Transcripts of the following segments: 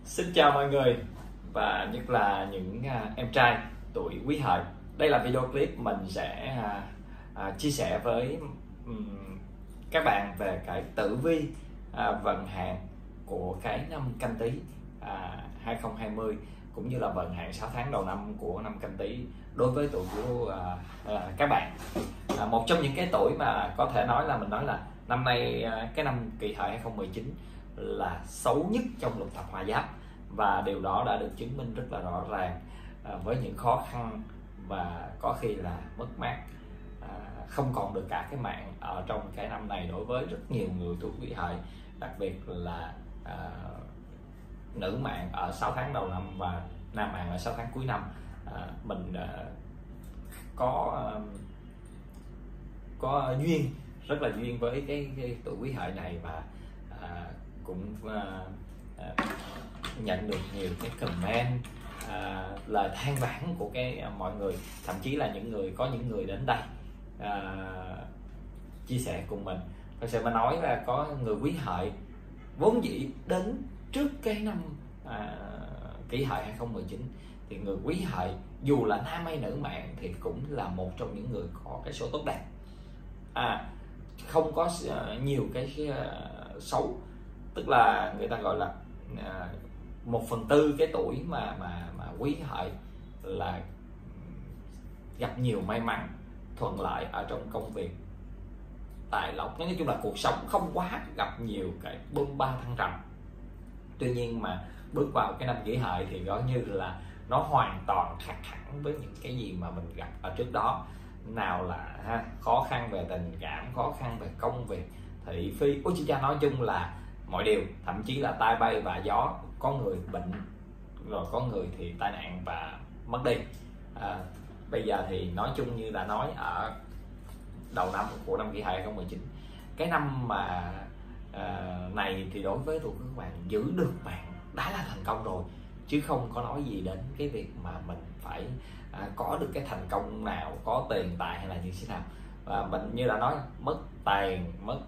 Xin chào mọi người và nhất là những em trai tuổi Quý Hợi. Đây là video clip mình sẽ chia sẻ với các bạn về cái tử vi vận hạn của cái năm Canh Tý 2020 cũng như là vận hạn 6 tháng đầu năm của năm Canh Tý đối với tuổi của các bạn. Một trong những cái tuổi mà có thể nói là năm nay cái năm Kỷ Hợi 2019 là xấu nhất trong lục thập hòa giáp, và điều đó đã được chứng minh rất là rõ ràng với những khó khăn và có khi là mất mát không còn được cả cái mạng ở trong cái năm này đối với rất nhiều người tuổi Kỷ Hợi, đặc biệt là nữ mạng ở 6 tháng đầu năm và nam mạng ở 6 tháng cuối năm. Mình có duyên, rất là duyên với cái tuổi Quý Hợi này, và cũng nhận được nhiều cái comment, lời than vãn của mọi người, thậm chí là có những người đến đây chia sẻ cùng mình. Thật sự mà nói là có người Quý Hợi vốn dĩ đến trước cái năm Kỷ Hợi 2019 thì người Quý Hợi dù là nam hay nữ mạng thì cũng là một trong những người có cái số tốt đẹp, không có nhiều cái xấu, tức là người ta gọi là 1/4 cái tuổi mà Quý Hợi là gặp nhiều may mắn, thuận lợi ở trong công việc, tài lộc, nói chung là cuộc sống không quá gặp nhiều cái bôn ba thăng trầm. Tuy nhiên mà bước vào cái năm Kỷ Hợi thì gọi như là nó hoàn toàn khác hẳn với những cái gì mà mình gặp ở trước đó. Nào là khó khăn về tình cảm, khó khăn về công việc, thị phi, nói chung là mọi điều, thậm chí là tai bay và gió, có người bệnh rồi có người thì tai nạn và mất đi. Bây giờ thì nói chung như đã nói ở đầu năm của năm Kỷ Hợi 2019, cái năm mà này thì đối với tụi các bạn giữ được mạng đã là thành công rồi, chứ không có nói gì đến cái việc mà mình phải có được cái thành công nào, có tiền tài hay là như thế nào. Và mình như đã nói, mất tiền, mất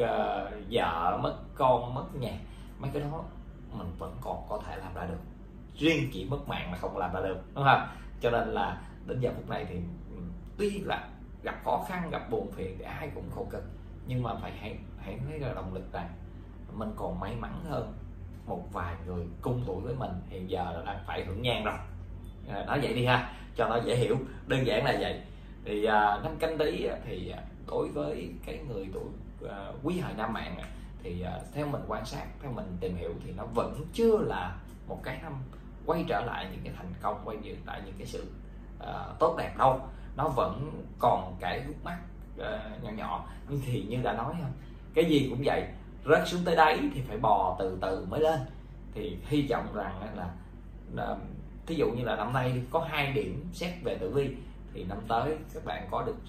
vợ, mất con, mất nhà, mấy cái đó mình vẫn còn có thể làm ra được, riêng chỉ mất mạng là không làm ra được, đúng không? Cho nên là đến giờ phút này thì tuy là gặp khó khăn, gặp buồn phiền thì ai cũng khổ cực, nhưng mà hãy thấy là động lực rằng mình còn may mắn hơn một vài người cùng tuổi với mình hiện giờ là đang phải hưởng nhang rồi. Nói vậy đi ha, cho nó dễ hiểu, đơn giản là vậy. Thì năm Canh Tý thì đối với cái người tuổi Quý Hợi nam mạng thì theo mình quan sát, theo mình tìm hiểu thì nó vẫn chưa là một cái năm quay trở lại những cái thành công, quay trở lại những cái sự tốt đẹp đâu. Nó vẫn còn cái khúc mắc nhỏ nhỏ, nhưng thì như đã nói, cái gì cũng vậy, rớt xuống tới đáy thì phải bò từ từ mới lên. Thì hy vọng rằng là thí dụ như là năm nay có 2 điểm xét về tử vi thì năm tới các bạn có được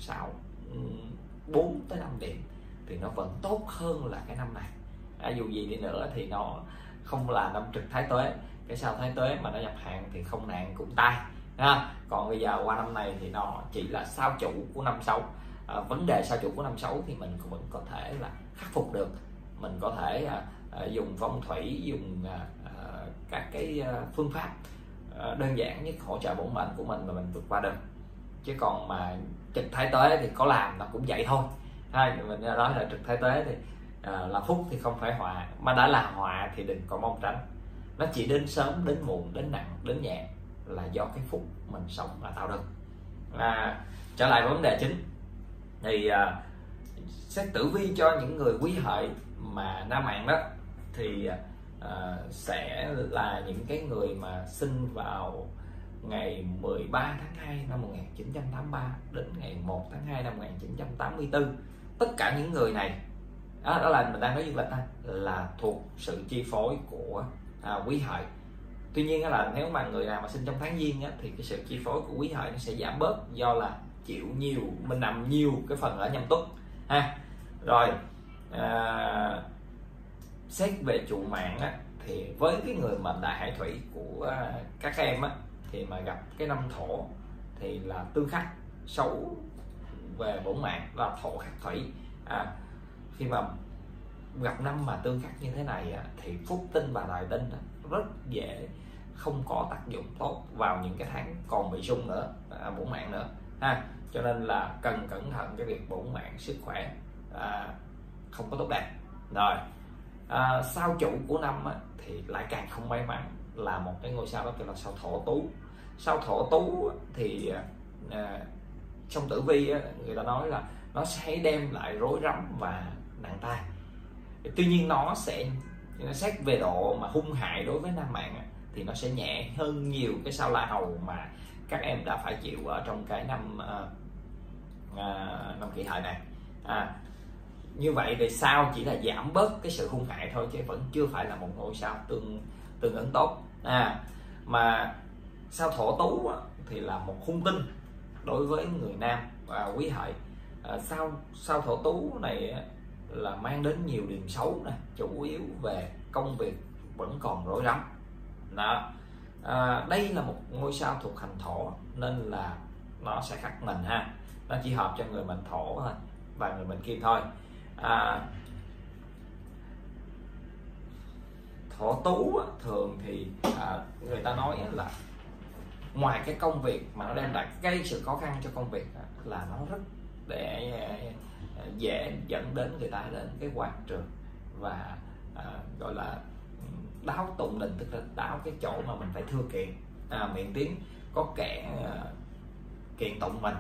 4 tới 5 điểm thì nó vẫn tốt hơn là cái năm này. Dù gì đi nữa thì nó không là năm trực Thái Tuế, cái sao Thái Tuế mà nó nhập hạn thì không nạn cũng tai. Còn bây giờ qua năm này thì nó chỉ là sao chủ của năm Sấu. Vấn đề sao chủ của năm Sấu thì mình vẫn có thể là khắc phục được, mình có thể dùng phong thủy, dùng các cái phương pháp đơn giản nhất hỗ trợ bổn mệnh của mình mà mình vượt qua được. Chứ còn mà trực Thái Tuế thì có làm nó cũng vậy thôi. Mình nói là trực Thái Tuế thì là phúc thì không phải họa, mà đã là họa thì đừng có mong tránh. Nó chỉ đến sớm, đến muộn, đến nặng, đến nhẹ là do cái phúc mình sống mà tạo được. Trở lại vấn đề chính thì xét tử vi cho những người Quý Hợi mà nam mạng đó thì sẽ là những cái người mà sinh vào ngày 13 tháng 2 năm 1983 đến ngày 1 tháng 2 năm 1984. Tất cả những người này đó là mình đang nói dương lịch là thuộc sự chi phối của Quý Hợi. Tuy nhiên là nếu mà người nào mà sinh trong tháng Giêng thì cái sự chi phối của Quý Hợi nó sẽ giảm bớt, do là chịu nhiều, mình nằm nhiều cái phần ở Nhâm Tuất Rồi xét về trụ mạng thì với cái người mệnh đại hải thủy của các em thì mà gặp cái năm Thổ thì là tương khắc, xấu về bổn mạng là Thổ khắc thủy. Khi mà gặp năm mà tương khắc như thế này thì phúc tinh và đại tinh rất dễ không có tác dụng tốt vào những cái tháng còn bị xung nữa, bổn mạng nữa ha. Cho nên là cần cẩn thận cái việc bổn mạng sức khỏe không có tốt đẹp. Rồi sao chủ của năm thì lại càng không may mắn, là một cái ngôi sao đó kêu là sao Thổ Tú. Sao Thổ Tú thì trong tử vi người ta nói là nó sẽ đem lại rối rắm và nặng tai. Tuy nhiên nó sẽ xét về độ mà hung hại đối với nam mạng thì nó sẽ nhẹ hơn nhiều cái sao La Hầu mà các em đã phải chịu ở trong cái năm Kỷ Hợi này. Như vậy thì sao chỉ là giảm bớt cái sự hung hại thôi, chứ vẫn chưa phải là một ngôi sao tương ứng tốt. Mà sao Thổ Tú thì là một hung tinh đối với người nam và Quý Hợi. Sao Thổ Tú này là mang đến nhiều điểm xấu này, chủ yếu về công việc vẫn còn rối rắm đó. Đây là một ngôi sao thuộc hành thổ nên là nó sẽ khắc mình ha, nó chỉ hợp cho người mệnh thổ thôi và người mệnh kim thôi. Thổ Tú thường thì người ta nói là ngoài cái công việc mà nó đem lại gây sự khó khăn cho công việc là nó rất dễ dẫn đến người ta đến cái quan trường và gọi là đáo tụng đình, tức là đáo cái chỗ mà mình phải thưa kiện, miệng tiếng có kẻ kiện tụng mình.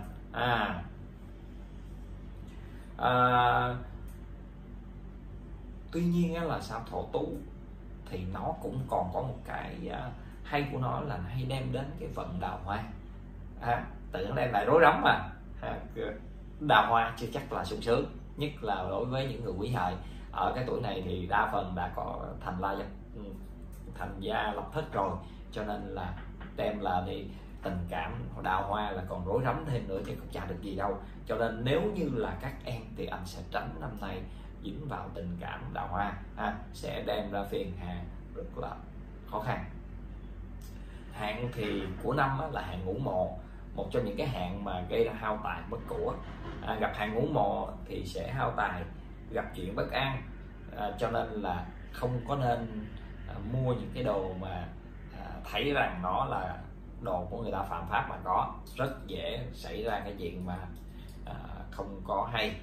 Tuy nhiên là sao Thổ Tú thì nó cũng còn có một cái hay của nó là nó hay đem đến cái vận đào hoa. Tự nó đem lại rối rắm mà đào hoa chưa chắc là sung sướng, nhất là đối với những người Quý Hợi. Ở cái tuổi này thì đa phần đã có thành gia lập thất rồi, cho nên là đem là thì tình cảm đào hoa là còn rối rắm thêm nữa chứ không chả được gì đâu. Cho nên nếu như là các em thì anh sẽ tránh năm nay dính vào tình cảm đào hoa, sẽ đem ra phiền hà rất là khó khăn. Hạn thì của năm là hạn Ngũ Mộ, một trong những cái hạn mà gây ra hao tài mất của. Gặp hạn Ngũ Mộ thì sẽ hao tài, gặp chuyện bất an, cho nên là không có nên mua những cái đồ mà thấy rằng nó là đồ của người ta phạm pháp mà có, rất dễ xảy ra cái chuyện mà không có hay.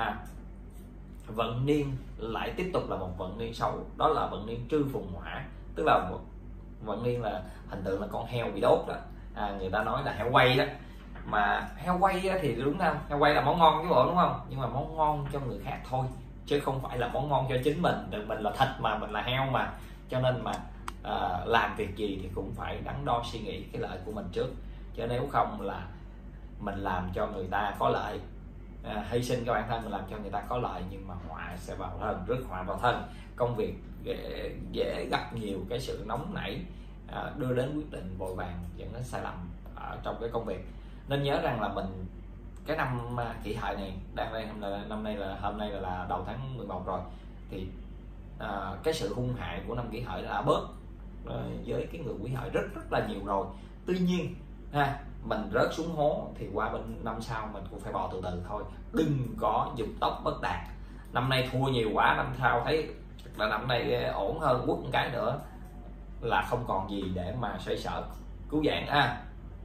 Vận niên lại tiếp tục là một vận niên xấu, đó là vận niên Trư Phùng Hỏa, tức là một vận niên là hình tượng là con heo bị đốt đó. Người ta nói là heo quay đó, mà heo quay thì đúng không, heo quay là món ngon chứ bộ, đúng không, nhưng mà món ngon cho người khác thôi chứ không phải là món ngon cho chính mình. Mình là thịt mà, mình là heo mà, cho nên mà làm việc gì thì cũng phải đắn đo suy nghĩ cái lợi của mình trước, chứ nếu không là mình làm cho người ta có lợi, hy sinh cái bản thân mình làm cho người ta có lợi, nhưng mà họa sẽ vào thân, rước họa vào thân. Công việc dễ gặp nhiều cái sự nóng nảy, đưa đến quyết định vội vàng dẫn đến sai lầm ở trong cái công việc. Nên nhớ rằng là mình cái năm Kỷ Hợi này đang đây, hôm nay là đầu tháng 11 rồi, thì cái sự hung hại của năm Kỷ Hợi đã bớt với cái người Quý Hợi rất là nhiều rồi. Tuy nhiên mình rớt xuống hố thì qua bên năm sau mình cũng phải bò từ từ thôi, đừng có dục tốc bất đạt. Năm nay thua nhiều quá, năm sau thấy là năm nay ổn hơn, quất một cái nữa là không còn gì để mà xoay sở cứu vãn.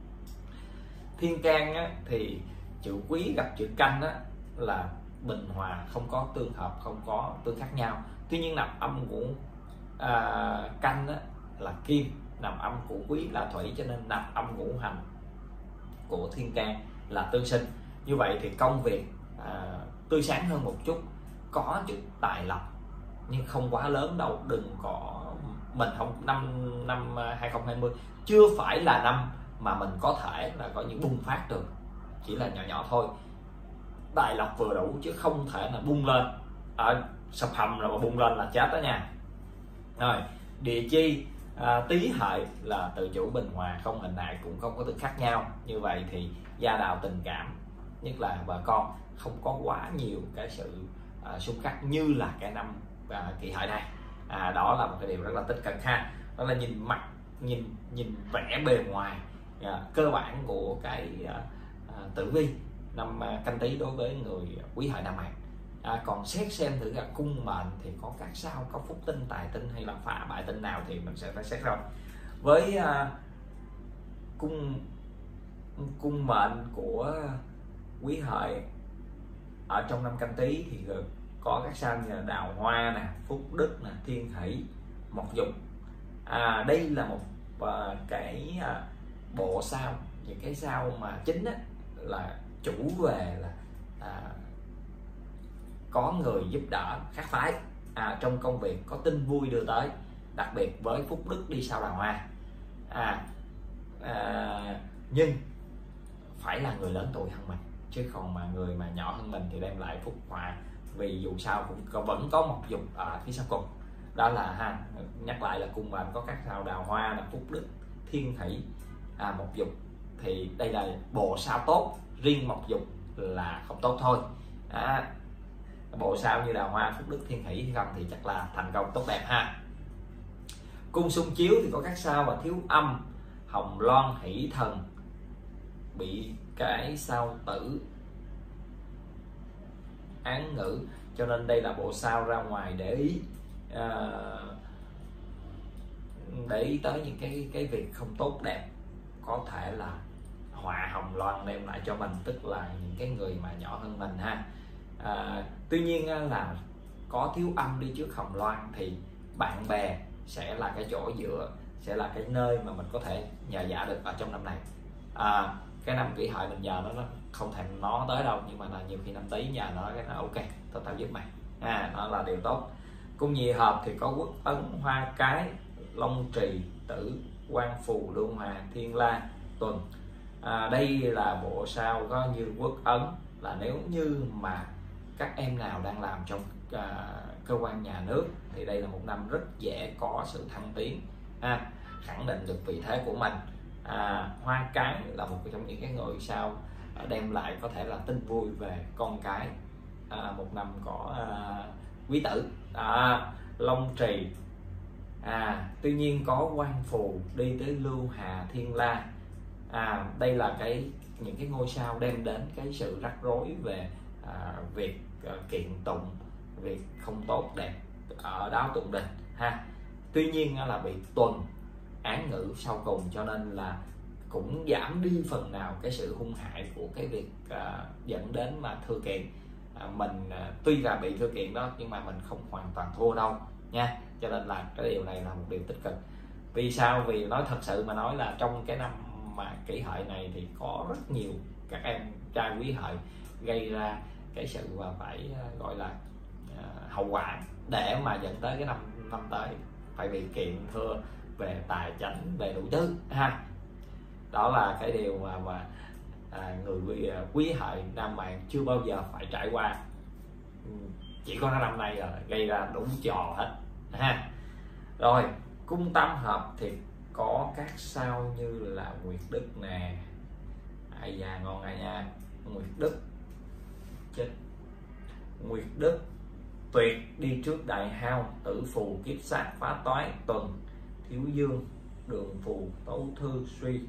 Thiên can thì chữ Quý gặp chữ Canh là bình hòa, không có tương hợp, không có tương khắc nhau. Tuy nhiên nạp âm của Canh là kim, nạp âm của Quý là thủy, cho nên nạp âm ngũ hành của thiên can là tương sinh. Như vậy thì công việc tươi sáng hơn một chút, có chút tài lộc nhưng không quá lớn đâu. Đừng có, mình không, năm 2020 chưa phải là năm mà mình có thể là có những bùng phát được, chỉ là nhỏ nhỏ thôi. Tài lộc vừa đủ chứ không thể là bung lên, sập hầm rồi mà bung lên là chết đó nha. Rồi địa chi Tý Hợi là tự chủ bình hòa, không hình hại cũng không có tương khắc nhau. Như vậy thì gia đạo tình cảm, nhất là vợ con, không có quá nhiều cái sự xung khắc như là cái năm Kỷ Hợi này. Đó là một cái điều rất là tích cực ha. Đó là nhìn mặt, nhìn vẻ bề ngoài cơ bản của cái tử vi năm Canh Tý đối với người Quý Hợi nam mạng. Còn xét xem thử là cung mệnh thì có các sao, có phúc tinh, tài tinh hay là phá bại tinh nào thì mình sẽ phải xét rồi. Với cung mệnh của Quý Hợi ở trong năm Canh Tý thì có các sao như là Đào Hoa nè, Phúc Đức nè, Thiên Hỷ, Mộc Dục. Đây là một cái bộ sao, những cái sao mà chính á, là chủ về là có người giúp đỡ khác phái, trong công việc có tin vui đưa tới, đặc biệt với Phúc Đức đi sau Đào Hoa. Nhưng phải là người lớn tuổi hơn mình, chứ còn mà người mà nhỏ hơn mình thì đem lại phúc họa, vì dù sao cũng vẫn có Mộc Dục ở phía sau cùng. Đó là nhắc lại là cung mệnh có các sao Đào Hoa là Phúc Đức, Thiên Hỷ, Mộc Dục, thì đây là bộ sao tốt, riêng Mộc Dục là không tốt thôi. Bộ sao như Đào Hoa, Phúc Đức, Thiên Hỷ thì không thì chắc là thành công tốt đẹp ha. Cung xung chiếu thì có các sao và Thiếu Âm, Hồng Loan, Hỷ Thần bị cái sao Tử, Án Ngữ, cho nên đây là bộ sao ra ngoài để ý tới những cái việc không tốt đẹp, có thể là họa Hồng Loan đem lại cho mình, tức là những cái người mà nhỏ hơn mình ha. Tuy nhiên là có Thiếu Âm đi trước Hồng Loan thì bạn bè sẽ là cái chỗ dựa, sẽ là cái nơi mà mình có thể nhờ vả được ở trong năm này. Cái năm Kỷ Hợi mình nhờ nó không thèm nó tới đâu, nhưng mà là nhiều khi năm Tý nhờ nó cái nó ok, tao giúp mày, nó là điều tốt. Cung nhị hợp thì có Quốc Ấn, Hoa Cái, Long Trì, Tử, Quan Phù, Lưu Hòa, Thiên La, Tuần. Đây là bộ sao có như Quốc Ấn, là nếu như mà các em nào đang làm trong cơ quan nhà nước thì đây là một năm rất dễ có sự thăng tiến, khẳng định được vị thế của mình. Hoa Cái là một trong những cái ngôi sao đem lại có thể là tin vui về con cái, một năm có Quý Tử. Long Trì tuy nhiên có Quan Phù đi tới Lưu Hà, Thiên La. Đây là những cái ngôi sao đem đến cái sự rắc rối về việc kiện tụng, việc không tốt đẹp ở Đáo Tụng Đình ha. Tuy nhiên là bị Tuần, Án Ngữ sau cùng, cho nên là cũng giảm đi phần nào cái sự hung hại của cái việc dẫn đến mà thưa kiện. Mình tuy là bị thưa kiện đó nhưng mà mình không hoàn toàn thua đâu nha, cho nên là cái điều này là một điều tích cực. Vì sao? Vì nói thật sự mà nói là trong cái năm mà Kỷ Hợi này thì có rất nhiều các em trai Quý Hợi gây ra cái sự mà phải gọi là hậu quả để mà dẫn tới cái năm tới phải bị kiện thưa về tài chánh, về đủ thứ ha. Đó là cái điều mà người Quý Hợi nam mạng chưa bao giờ phải trải qua, chỉ có năm nay là gây ra đủ trò hết ha. Rồi cung tam hợp thì có các sao như là Nguyệt Đức nè, ai da ngon ai nha, Nguyệt Đức chết, Nguyệt Đức, Tuyệt đi trước Đại Hao, Tử Phù, Kiếp Sát, Phá Toái, Tuần, Thiếu Dương, Đường Phù, Tấu Thư, Suy.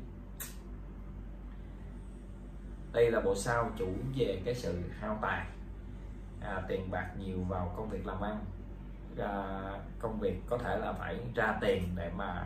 Đây là bộ sao chủ về cái sự hao tài, tiền bạc nhiều vào công việc làm ăn, công việc có thể là phải ra tiền để mà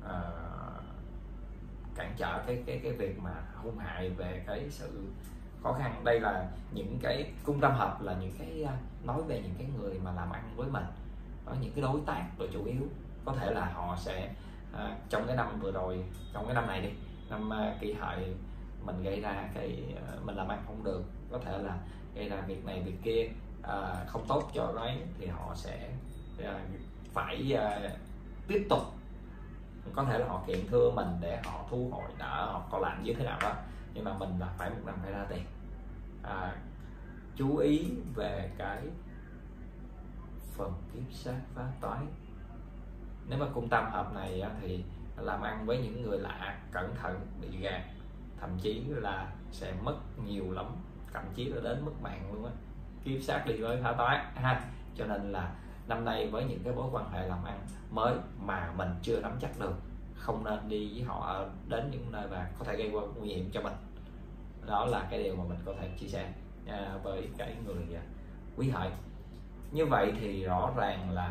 cản trở cái việc mà hung hại về cái sự khó khăn. Đây là những cái cung tam hợp là những cái nói về những cái người mà làm ăn với mình, có những cái đối tác và chủ yếu có thể là họ sẽ trong cái năm vừa rồi, trong cái năm này đi, năm Kỷ Hợi mình gây ra mình làm ăn không được, có thể là gây ra việc này việc kia không tốt cho đấy, thì họ sẽ phải tiếp tục, có thể là họ kiện thưa mình để họ thu hồi đỡ, họ có làm như thế nào đó, nhưng mà mình là phải một năm phải ra tiền. Chú ý về cái phần Kiếp Sát, Phá Toái. Nếu mà cung tam hợp này thì làm ăn với những người lạ cẩn thận bị gạt, thậm chí là sẽ mất nhiều lắm, thậm chí là đến mất mạng luôn á. Kiếp Sát đi với Phá Toái ha, cho nên là năm nay với những cái mối quan hệ làm ăn mới mà mình chưa nắm chắc được, không nên đi với họ đến những nơi mà có thể gây ra nguy hiểm cho mình. Đó là cái điều mà mình có thể chia sẻ với cái người Quý Hợi. Như vậy thì rõ ràng là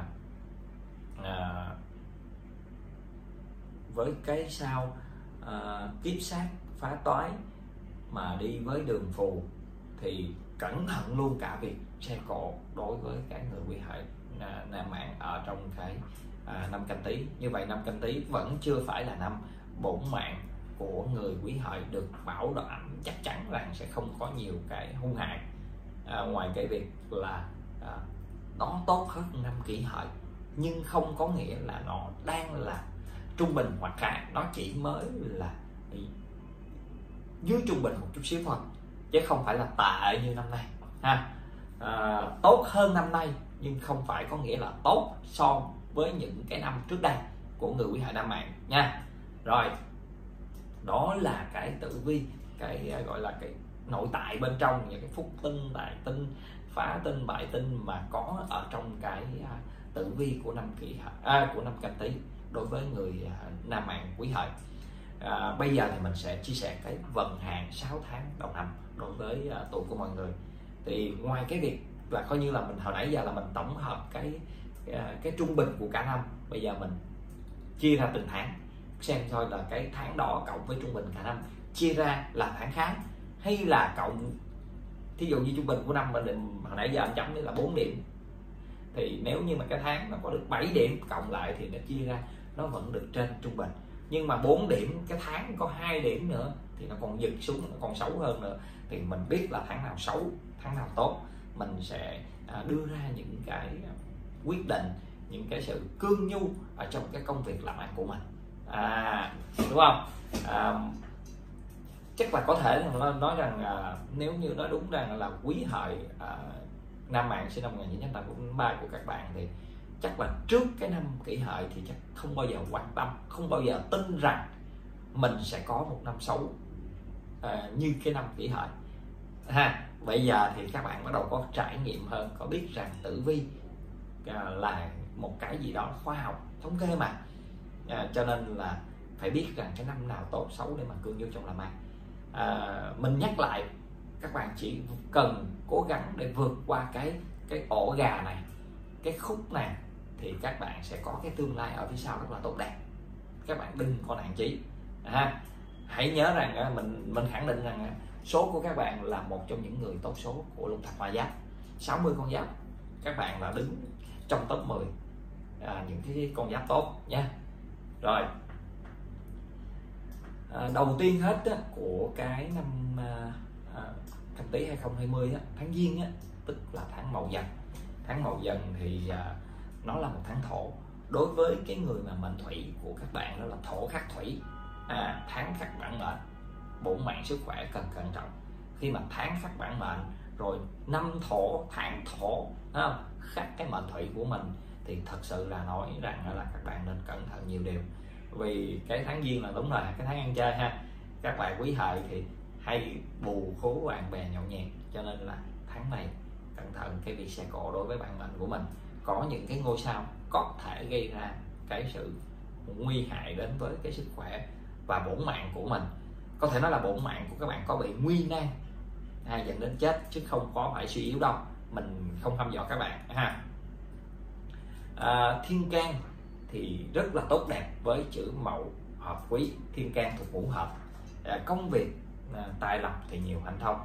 với cái sao kiếp sát phá toái mà đi với đường phù thì cẩn thận luôn cả việc xe cộ đối với cái người Quý Hợi nam mạng ở trong cái năm Canh Tý. Như vậy năm Canh Tý vẫn chưa phải là năm bổn mạng của người Quý Hợi được bảo đảm chắc chắn rằng sẽ không có nhiều cái hung hại, ngoài cái việc là nó tốt hơn năm Kỷ Hợi, nhưng không có nghĩa là nó đang là trung bình hoặc khá, nó chỉ mới là dưới trung bình một chút xíu thôi, chứ không phải là tệ như năm nay ha. Tốt hơn năm nay nhưng không phải có nghĩa là tốt so với những cái năm trước đây của người Quý Hợi nam mạng nha. Rồi, đó là cái tử vi, cái gọi là cái nội tại bên trong, những cái phúc tinh, đại tinh, phá tinh, bại tinh mà có ở trong cái tử vi của năm của năm Canh Tý đối với người nam mạng Quý Hợi. Bây giờ thì mình sẽ chia sẻ cái vận hạn 6 tháng đầu năm đối với tuổi của mọi người. Thì ngoài cái việc là coi như là mình hồi nãy giờ là mình tổng hợp cái trung bình của cả năm, bây giờ mình chia ra từng tháng xem thôi là cái tháng đỏ cộng với trung bình cả năm chia ra là tháng khá, hay là cộng, thí dụ như trung bình của năm mình hồi nãy giờ anh chấm đấy là 4 điểm, thì nếu như mà cái tháng nó có được 7 điểm cộng lại thì nó chia ra nó vẫn được trên trung bình. Nhưng mà 4 điểm cái tháng có 2 điểm nữa thì nó còn giật xuống, nó còn xấu hơn nữa, thì mình biết là tháng nào xấu, tháng nào tốt, mình sẽ đưa ra những cái quyết định, những cái sự cương nhu ở trong cái công việc làm ăn của mình, đúng không? Chắc là có thể nói rằng nếu như nói đúng rằng là Quý Hợi nam mạng sinh năm 1983 của các bạn thì chắc là trước cái năm Kỷ Hợi thì chắc không bao giờ quan tâm, không bao giờ tin rằng mình sẽ có một năm xấu như cái năm Kỷ Hợi ha. Bây giờ thì các bạn bắt đầu có trải nghiệm hơn, có biết rằng tử vi là một cái gì đó khoa học thống kê mà, cho nên là phải biết rằng cái năm nào tốt xấu để mà cương vô trong làm ăn. Mình nhắc lại, các bạn chỉ cần cố gắng để vượt qua cái ổ gà này, cái khúc này, thì các bạn sẽ có cái tương lai ở phía sau rất là tốt đẹp. Các bạn đừng có nản chí hãy nhớ rằng mình khẳng định rằng số của các bạn là một trong những người tốt số của Lục Thạch Hoa Giáp. 60 con giáp các bạn là đứng trong top 10 những cái con giáp tốt nha. Rồi, đầu tiên hết của cái năm Canh Tý 2020 tháng Giêng tức là tháng Mậu Dần. Tháng Mậu Dần thì nó là một tháng thổ. Đối với cái người mà mệnh thủy của các bạn đó là thổ khắc thủy, tháng khắc bản mệnh, bổn mạng sức khỏe cần cẩn trọng. Khi mà tháng khắc bản mệnh rồi năm thổ, tháng thổ khắc cái mệnh thủy của mình thì thật sự là nói rằng là các bạn nên cẩn thận nhiều điều. Vì cái tháng Giêng là đúng rồi, cái tháng ăn chơi ha. Các bạn Quý Hợi thì hay bù khố bạn bè nhậu nhẹt, cho nên là tháng này cẩn thận cái việc xe cộ đối với bản mệnh của mình. Có những cái ngôi sao có thể gây ra cái sự nguy hại đến với cái sức khỏe và bổn mạng của mình. Có thể nói là bổn mạng của các bạn có bị nguy nan dẫn đến chết, chứ không có phải suy yếu đâu. Mình không thăm dò các bạn ha. Thiên can thì rất là tốt đẹp với chữ Mậu hợp Quý, thiên can thuộc ngũ hợp. Công việc tài lộc thì nhiều hanh thông.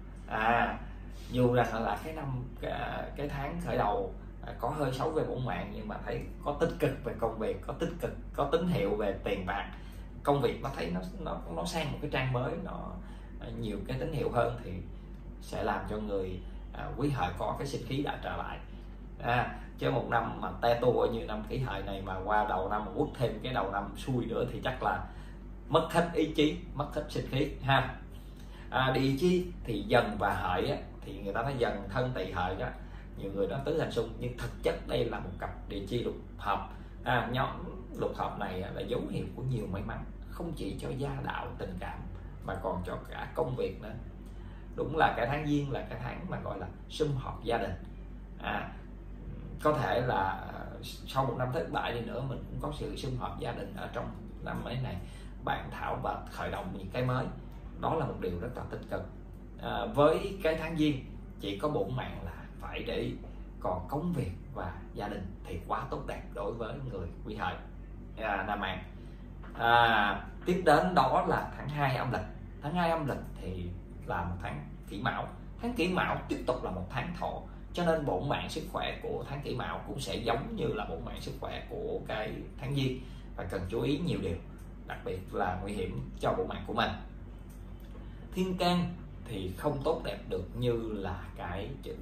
Dù rằng là cái tháng khởi đầu có hơi xấu về bổn mạng, nhưng mà thấy có tích cực về công việc, có tích cực, có tín hiệu về tiền bạc. Công việc nó thấy nó sang một cái trang mới, nó nhiều cái tín hiệu hơn thì sẽ làm cho người Quý Hợi có cái sinh khí đã trở lại. Chứ một năm mà te tua như năm Kỷ Hợi này mà qua đầu năm mà quất thêm cái đầu năm xui nữa thì chắc là mất hết ý chí, mất hết sinh khí ha. Địa chi thì Dần và Hợi thì người ta nói Dần thân Tỵ Hợi đó, nhiều người nói tứ hành xung, nhưng thực chất đây là một cặp địa chi lục hợp. Nhóm lục hợp này là dấu hiệu của nhiều may mắn, không chỉ cho gia đạo tình cảm mà còn cho cả công việc nữa. Đúng là cái tháng Giêng là cái tháng mà gọi là sum họp gia đình. Có thể là sau một năm thất bại đi nữa mình cũng có sự sum họp gia đình ở trong năm ấy này, bàn thảo và khởi động những cái mới. Đó là một điều rất là tích cực. Với cái tháng Giêng chỉ có bổn mạng là phải để ý. Còn công việc và gia đình thì quá tốt đẹp đối với người Quý Hợi nam mạng. Tiếp đến đó là tháng 2 âm lịch. Tháng 2 âm lịch thì là một tháng Kỷ Mão. Tháng Kỷ Mão tiếp tục là một tháng Thổ, cho nên bổn mạng sức khỏe của tháng Kỷ Mão cũng sẽ giống như là bổn mạng sức khỏe của cái tháng Giêng, và cần chú ý nhiều điều, đặc biệt là nguy hiểm cho bổn mạng của mình. Thiên can thì không tốt đẹp được như là cái chữ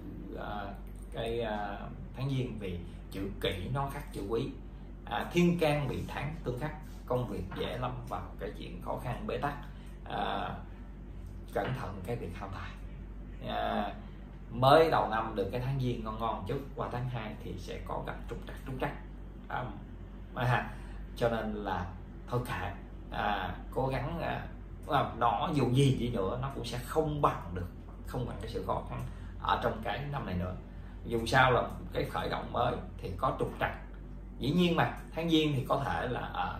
tháng Giêng, vì chữ Kỷ nó khác chữ Quý. Thiên can bị tháng tương khắc, công việc dễ lâm vào cái chuyện khó khăn bế tắc, cẩn thận cái việc hao tài. Mới đầu năm được cái tháng Giêng ngon ngon chút, qua tháng 2 thì sẽ có gặp trục trặc, cho nên là thôi kệ, cố gắng, nó dù gì đi nữa nó cũng sẽ không bằng cái sự khó khăn ở trong cái năm này nữa. Dù sao là cái khởi động mới thì có trục trặc, dĩ nhiên mà tháng Giêng thì có thể là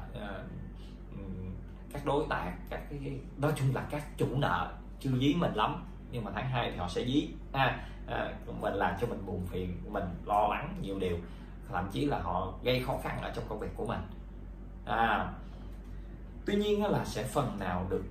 các đối tác, các cái nói chung là các chủ nợ chưa dí mình lắm, nhưng mà tháng 2 thì họ sẽ dí, mình làm cho mình buồn phiền, mình lo lắng nhiều điều, thậm chí là họ gây khó khăn ở trong công việc của mình. Tuy nhiên là sẽ phần nào được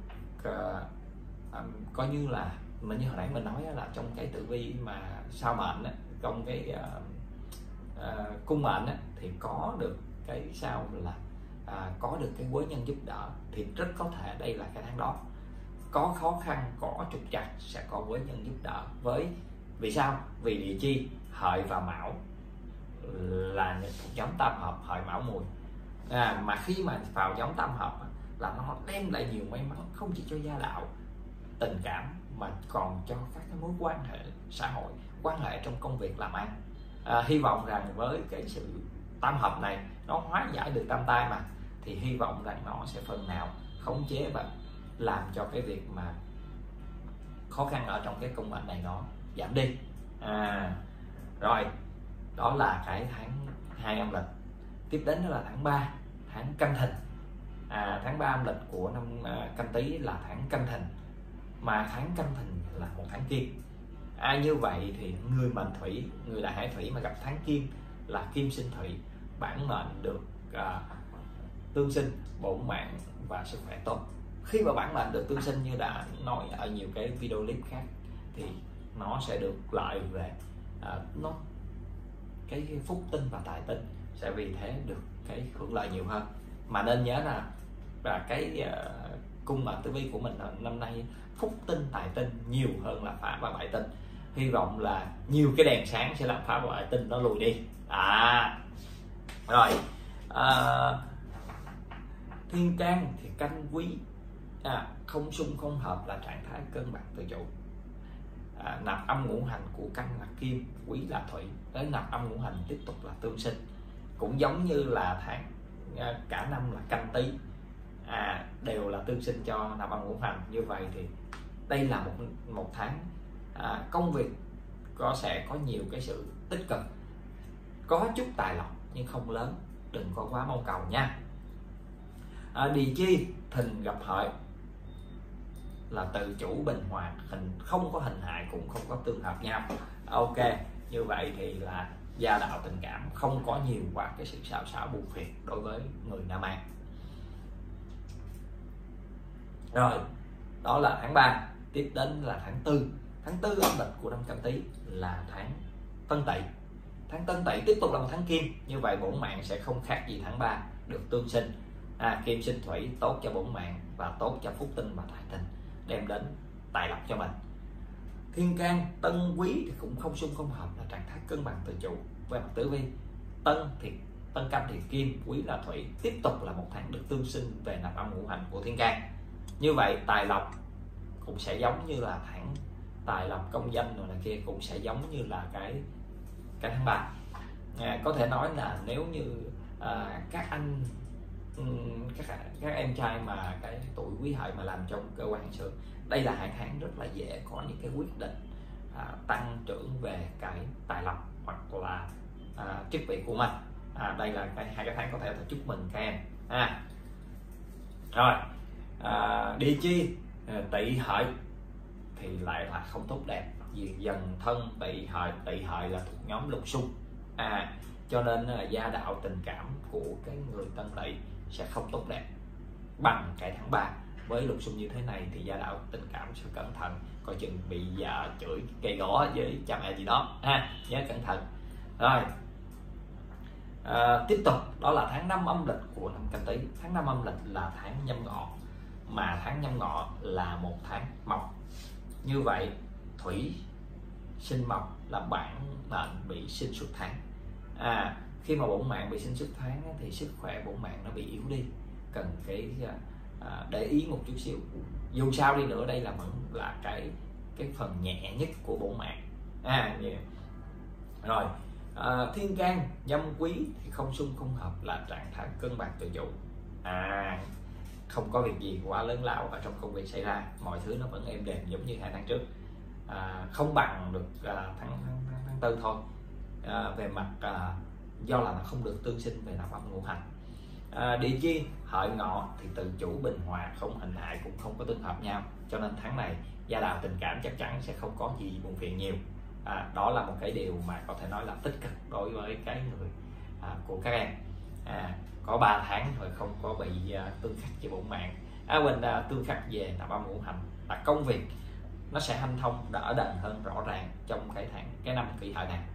coi như là mình, như hồi nãy mình nói là trong cái tử vi mà sao mệnh, trong cái cung mệnh thì có được cái sao là có được cái quý nhân giúp đỡ, thì rất có thể đây là cái tháng đó. Có khó khăn, có trục trặc sẽ có quý nhân giúp đỡ. Vì sao? Vì địa chi Hợi và Mão là nhóm tam hợp, Hợi Mão Mùi, mà khi mà vào nhóm tam hợp là nó đem lại nhiều may mắn, không chỉ cho gia đạo tình cảm mà còn cho các cái mối quan hệ xã hội, quan hệ trong công việc làm ăn. Hy vọng rằng với cái sự tam hợp này nó hóa giải được tam tai mà, thì hy vọng rằng nó sẽ phần nào khống chế và làm cho cái việc mà khó khăn ở trong cái cung mệnh này nó giảm đi. Rồi, đó là cái tháng 2 âm lịch. Tiếp đến đó là tháng 3, tháng Canh Thìn. Tháng 3 âm lịch của năm Canh Tý là tháng Canh Thìn, mà tháng Canh Thìn là một tháng Kim. Như vậy thì người mệnh Thủy, người đại hải Thủy mà gặp tháng Kim là Kim sinh Thủy, bản mệnh được tương sinh, bổn mạng và sức khỏe tốt. Khi mà bản mệnh được tương sinh như đã nói ở nhiều cái video clip khác thì nó sẽ được lợi về cái phúc tinh và tài tinh, sẽ vì thế được cái hưởng lợi nhiều hơn. Mà nên nhớ là cái cung mệnh tử vi của mình năm nay phúc tinh tài tinh nhiều hơn là phá và bại tinh. Hy vọng là nhiều cái đèn sáng sẽ làm phá và bại tinh nó lùi đi. Rồi, thiên can thì canh quý, không xung không hợp là trạng thái cân bằng tự chủ. Nạp âm ngũ hành của canh là kim, quý là thủy, tới nạp âm ngũ hành tiếp tục là tương sinh, cũng giống như là tháng cả năm là Canh Tý, đều là tương sinh cho nạp âm ngũ hành. Như vậy thì đây là một tháng công việc sẽ có nhiều cái sự tích cực, có chút tài lộc nhưng không lớn, đừng có quá mong cầu nha. Địa chi Thìn gặp Hợi là tự chủ bình hòa, không có hình hại cũng không có tương hợp nhau. Ok, như vậy thì là gia đạo tình cảm không có nhiều quá cái sự xao xao buồn phiền đối với người nam an. Rồi, đó là tháng 3. Tiếp đến là tháng 4. Tháng 4 âm lịch của năm Canh Tý là tháng Tân Tỵ. Tháng Tân Tỵ tiếp tục là một tháng Kim, như vậy bổn mạng sẽ không khác gì tháng 3, được tương sinh. Kim sinh thủy tốt cho bổn mạng và tốt cho phúc tinh và tài tinh, đem đến tài lộc cho mình. Thiên can Tân Quý thì cũng không xung không hợp là trạng thái cân bằng tự chủ. Về mặt tử vi, Tân Canh thì kim, Quý là thủy, tiếp tục là một tháng được tương sinh về nạp âm ngũ hành của thiên can. Như vậy tài lộc cũng sẽ giống như là tháng tài lộc công danh rồi này kia, cũng sẽ giống như là cái tháng 3. Có thể nói là nếu như các anh các em trai mà cái tuổi Quý Hợi mà làm trong cơ quan sự, đây là hai tháng rất là dễ có những cái quyết định tăng trưởng về cái tài lộc hoặc là chức vị của mình. Đây là hai cái tháng có thể là chúc mừng các em. Rồi, địa chi Tỵ Hợi thì lại là không tốt đẹp, dần thân tỵ hợi là thuộc nhóm lục xung, cho nên gia đạo tình cảm của cái người Tân Tỵ sẽ không tốt đẹp bằng cái tháng 3. Với lục xung như thế này thì gia đạo tình cảm sẽ cẩn thận, coi chừng bị vợ chửi cây gõ với cha mẹ gì đó nhớ cẩn thận. Rồi tiếp tục đó là tháng 5 âm lịch của năm Canh Tý. Tháng 5 âm lịch là tháng Nhâm Ngọ, mà tháng Nhâm Ngọ là một tháng mộc. Như vậy thủy sinh mộc là bản mệnh bị sinh xuất tháng. Khi mà bổn mạng bị sinh xuất tháng thì sức khỏe bổn mạng nó bị yếu đi, cần cái để ý một chút xíu. Dù sao đi nữa đây là vẫn là cái phần nhẹ nhất của bổn mạng. Rồi thiên can nhâm quý thì không xung không hợp, là trạng thái cân bằng tự chủ, không có việc gì quá lớn lao ở trong công việc xảy ra, mọi thứ nó vẫn êm đềm giống như 2 tháng trước, không bằng được tháng 4 thôi. Về mặt do là nó không được tương sinh về nạp âm ngũ hành. Địa chi hợi ngọ thì tự chủ bình hòa, không hình hại cũng không có tương hợp nhau, cho nên tháng này gia đạo tình cảm chắc chắn sẽ không có gì buồn phiền nhiều. Đó là một cái điều mà có thể nói là tích cực đối với cái người của các em. Có 3 tháng rồi không có bị tương khắc về bổn mạng, tương khắc về nạp âm ngũ hành, là công việc nó sẽ hanh thông đỡ đần hơn rõ ràng trong cái năm Kỷ Hợi này.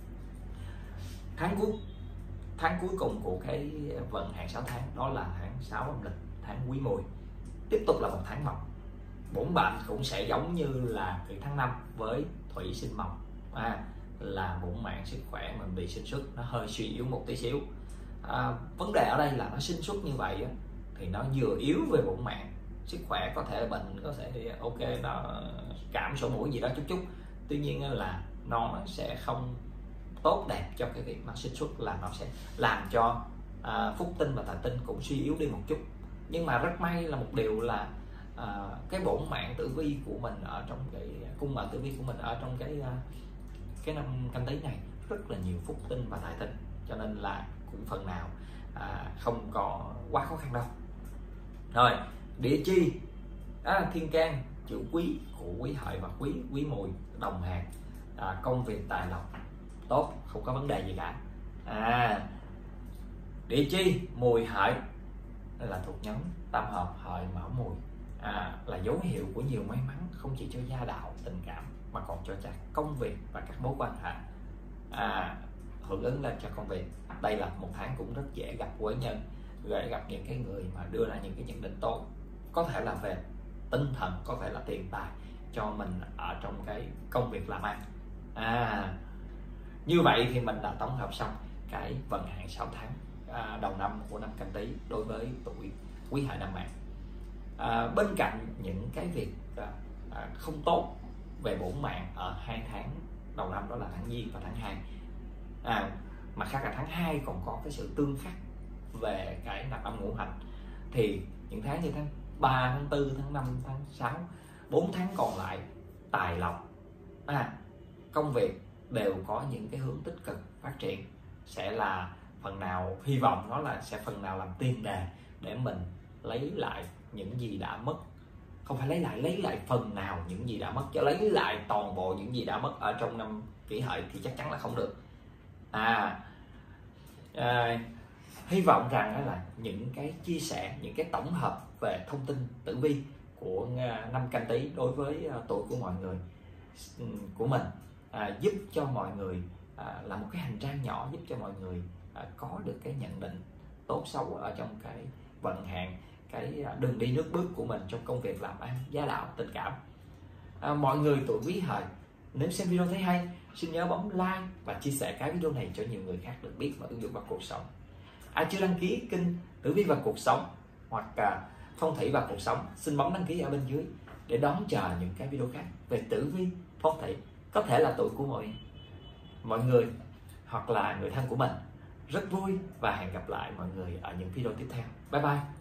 Tháng cuối cùng của cái vận hạn 6 tháng đó là tháng 6 âm lịch, tháng Quý Mùi, tiếp tục là một tháng mộc. Bổn mệnh cũng sẽ giống như là cái tháng 5 với thủy sinh mộc, là bổn mạng sức khỏe mình bị sinh xuất nó hơi suy yếu một tí xíu. Vấn đề ở đây là nó sinh xuất như vậy thì nó vừa yếu về bổn mạng, sức khỏe có thể bệnh, có thể ok, nó cảm sổ mũi gì đó chút, tuy nhiên là nó sẽ không tốt đẹp cho cái việc nó sinh xuất, là nó sẽ làm cho phúc tinh và tài tinh cũng suy yếu đi một chút. Nhưng mà rất may là một điều là cái bổn mạng tử vi của mình ở trong cái cung mạng tử vi của mình ở trong cái năm Canh Tý này rất là nhiều phúc tinh và tài tinh, cho nên là cũng phần nào không có quá khó khăn đâu. Rồi địa chi thiên can chữ quý của Quý Hợi và Quý Mùi đồng hàng, công việc tài lộc tốt, không có vấn đề gì cả. Địa chi Mùi Hợi là thuộc nhóm tam hợp Hợi Mão Mùi, là dấu hiệu của nhiều may mắn, không chỉ cho gia đạo tình cảm mà còn cho công việc và các mối quan hệ, hưởng ứng lên cho công việc. Đây là một tháng cũng rất dễ gặp quý nhân, dễ gặp những cái người mà đưa ra những cái nhận định tốt, có thể là về tinh thần, có thể là tiền tài cho mình ở trong cái công việc làm ăn. Như vậy thì mình đã tổng hợp xong cái vận hạn 6 tháng đầu năm của năm Canh Tý đối với tuổi Quý Hợi năm mạng. Bên cạnh những cái việc không tốt về bổn mạng ở 2 tháng đầu năm, đó là tháng Giêng và tháng 2, mặt khác là tháng 2 còn có cái sự tương khắc về cái nạp âm ngũ hành, thì những tháng như tháng 3, tháng 4, tháng 5, tháng 6, 4 tháng còn lại tài lộc, công việc đều có những cái hướng tích cực phát triển, sẽ là phần nào, hy vọng nó là sẽ phần nào làm tiền đề để mình lấy lại những gì đã mất. Không phải lấy lại phần nào những gì đã mất, chứ lấy lại toàn bộ những gì đã mất ở trong năm Kỷ Hợi thì chắc chắn là không được. Hy vọng rằng là những cái chia sẻ, những cái tổng hợp về thông tin tử vi của năm Canh Tý đối với tuổi của mọi người của mình giúp cho mọi người là một cái hành trang nhỏ, giúp cho mọi người có được cái nhận định tốt xấu ở trong cái vận hạn, cái đường đi nước bước của mình trong công việc làm ăn, gia đạo, tình cảm. Mọi người tuổi Quý Hợi nếu xem video thấy hay, xin nhớ bấm like và chia sẻ cái video này cho nhiều người khác được biết và ứng dụng vào cuộc sống. Ai chưa đăng ký kênh Tử Vi và Cuộc Sống hoặc Phong Thủy và Cuộc Sống, xin bấm đăng ký ở bên dưới để đón chờ những cái video khác về tử vi, phong thủy, có thể là tuổi của mọi người hoặc là người thân của mình. Rất vui và hẹn gặp lại mọi người ở những video tiếp theo. Bye bye.